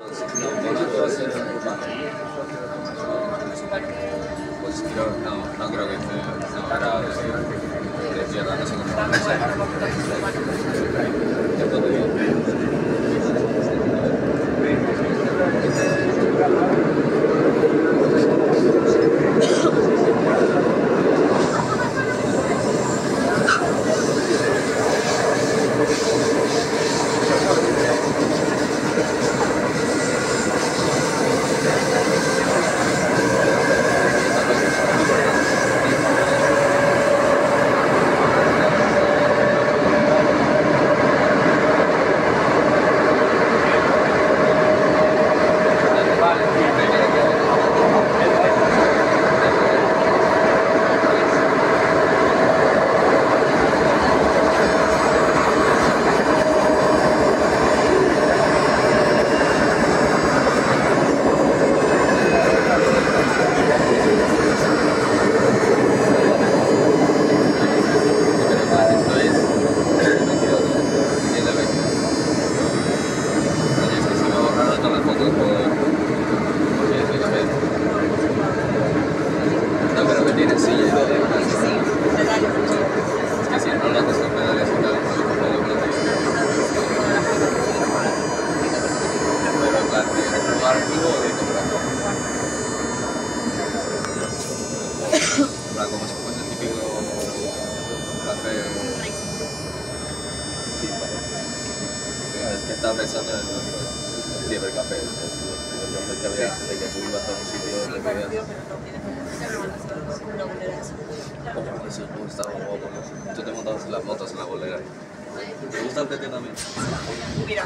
Pues creo, no creo que esté, no, ahora de tierra, no sé cómo como si fuese el típico café. Sí, es que estaba pensando en el siempre el café. El que había de que tú ibas a un sitio donde vivías. Como eso me gustaba un poco. Tú te montabas en las motos en la bolera. ¿Te gusta el PT también?